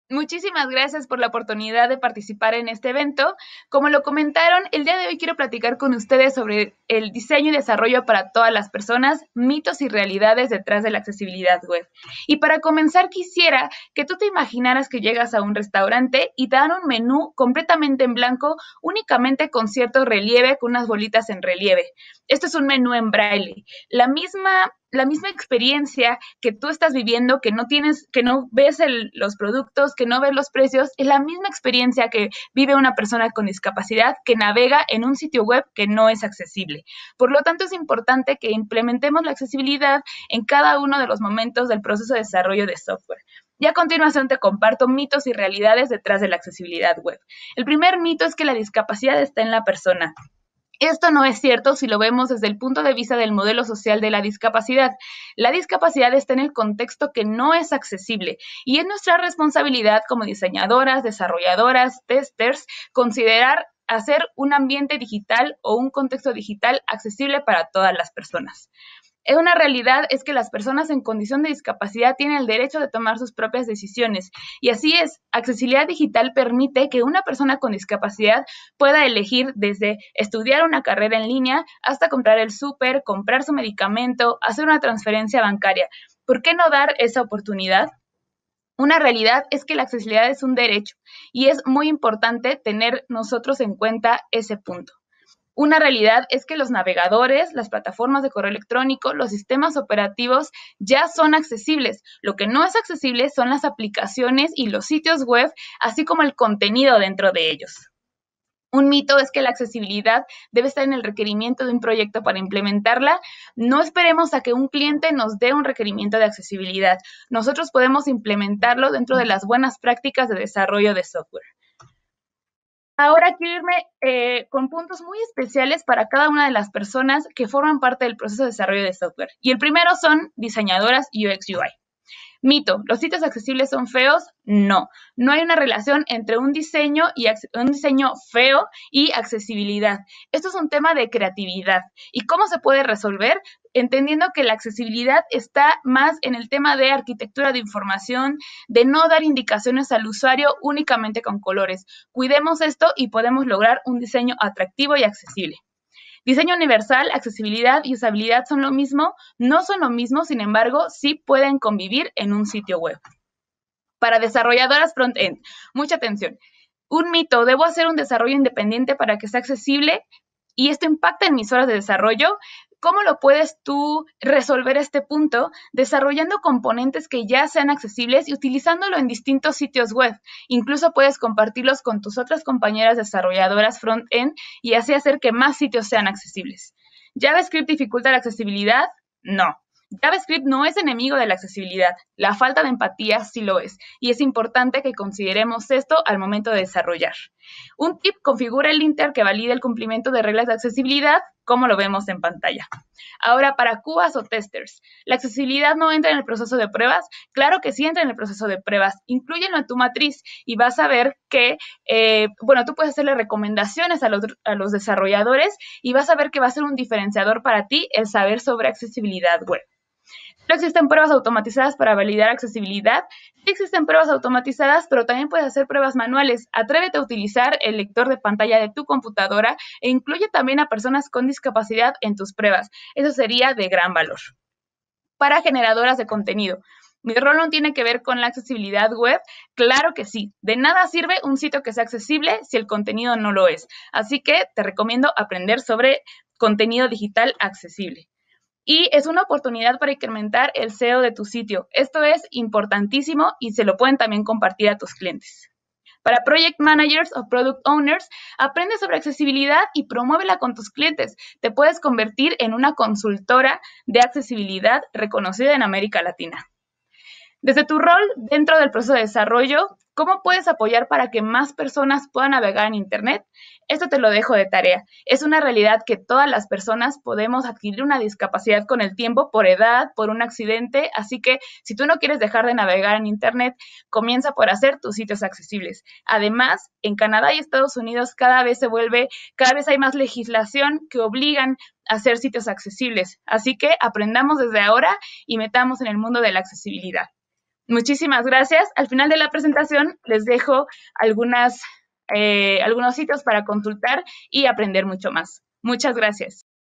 Muchísimas gracias por la oportunidad de participar en este evento. Como lo comentaron, el día de hoy quiero platicar con ustedes sobre el diseño y desarrollo para todas las personas, mitos y realidades detrás de la accesibilidad web. Y para comenzar, quisiera que tú te imaginaras que llegas a un restaurante y te dan un menú completamente en blanco, únicamente con cierto relieve, con unas bolitas en relieve. Esto es un menú en braille. La misma experiencia que tú estás viviendo, que no tienes, que no ves los productos, que no ves los precios, es la misma experiencia que vive una persona con discapacidad que navega en un sitio web que no es accesible. Por lo tanto, es importante que implementemos la accesibilidad en cada uno de los momentos del proceso de desarrollo de software. Y a continuación te comparto mitos y realidades detrás de la accesibilidad web. El primer mito es que la discapacidad está en la persona. Esto no es cierto si lo vemos desde el punto de vista del modelo social de la discapacidad. La discapacidad está en el contexto que no es accesible y es nuestra responsabilidad como diseñadoras, desarrolladoras, testers, considerar hacer un ambiente digital o un contexto digital accesible para todas las personas. Una realidad es que las personas en condición de discapacidad tienen el derecho de tomar sus propias decisiones. Y así es, accesibilidad digital permite que una persona con discapacidad pueda elegir desde estudiar una carrera en línea hasta comprar el súper, comprar su medicamento, hacer una transferencia bancaria. ¿Por qué no dar esa oportunidad? Una realidad es que la accesibilidad es un derecho y es muy importante tener nosotros en cuenta ese punto. Una realidad es que los navegadores, las plataformas de correo electrónico, los sistemas operativos ya son accesibles. Lo que no es accesible son las aplicaciones y los sitios web, así como el contenido dentro de ellos. Un mito es que la accesibilidad debe estar en el requerimiento de un proyecto para implementarla. No esperemos a que un cliente nos dé un requerimiento de accesibilidad. Nosotros podemos implementarlo dentro de las buenas prácticas de desarrollo de software. Ahora quiero irme con puntos muy especiales para cada una de las personas que forman parte del proceso de desarrollo de software. Y el primero son diseñadoras UX UI. Mito, ¿los sitios accesibles son feos? No, no hay una relación entre un diseño feo y accesibilidad. Esto es un tema de creatividad. ¿Y cómo se puede resolver? Entendiendo que la accesibilidad está más en el tema de arquitectura de información, de no dar indicaciones al usuario únicamente con colores. Cuidemos esto y podemos lograr un diseño atractivo y accesible. Diseño universal, accesibilidad y usabilidad son lo mismo, no son lo mismo, sin embargo, sí pueden convivir en un sitio web. Para desarrolladoras front-end, mucha atención. Un mito, ¿debo hacer un desarrollo independiente para que sea accesible? Y esto impacta en mis horas de desarrollo. ¿Cómo lo puedes tú resolver este punto? Desarrollando componentes que ya sean accesibles y utilizándolo en distintos sitios web. Incluso puedes compartirlos con tus otras compañeras desarrolladoras front-end y así hacer que más sitios sean accesibles. ¿JavaScript dificulta la accesibilidad? No. JavaScript no es enemigo de la accesibilidad. La falta de empatía sí lo es. Y es importante que consideremos esto al momento de desarrollar. Un tip, configura el linter que valide el cumplimiento de reglas de accesibilidad, como lo vemos en pantalla. Ahora, para QAs o testers, ¿la accesibilidad no entra en el proceso de pruebas? Claro que sí entra en el proceso de pruebas. Inclúyelo en tu matriz y vas a ver que, tú puedes hacerle recomendaciones a los desarrolladores y vas a ver que va a ser un diferenciador para ti el saber sobre accesibilidad web. ¿No existen pruebas automatizadas para validar accesibilidad? Sí existen pruebas automatizadas, pero también puedes hacer pruebas manuales. Atrévete a utilizar el lector de pantalla de tu computadora e incluye también a personas con discapacidad en tus pruebas. Eso sería de gran valor. Para generadoras de contenido. ¿Mi rol no tiene que ver con la accesibilidad web? Claro que sí. De nada sirve un sitio que sea accesible si el contenido no lo es. Así que te recomiendo aprender sobre contenido digital accesible. Y es una oportunidad para incrementar el SEO de tu sitio. Esto es importantísimo y se lo pueden también compartir a tus clientes. Para Project Managers o Product Owners, aprende sobre accesibilidad y promuévela con tus clientes. Te puedes convertir en una consultora de accesibilidad reconocida en América Latina. Desde tu rol dentro del proceso de desarrollo, ¿cómo puedes apoyar para que más personas puedan navegar en Internet? Esto te lo dejo de tarea. Es una realidad que todas las personas podemos adquirir una discapacidad con el tiempo, por edad, por un accidente, así que si tú no quieres dejar de navegar en Internet, comienza por hacer tus sitios accesibles. Además, en Canadá y Estados Unidos cada vez hay más legislación que obligan a hacer sitios accesibles, así que aprendamos desde ahora y metamos en el mundo de la accesibilidad. Muchísimas gracias. Al final de la presentación les dejo algunos sitios para consultar y aprender mucho más. Muchas gracias.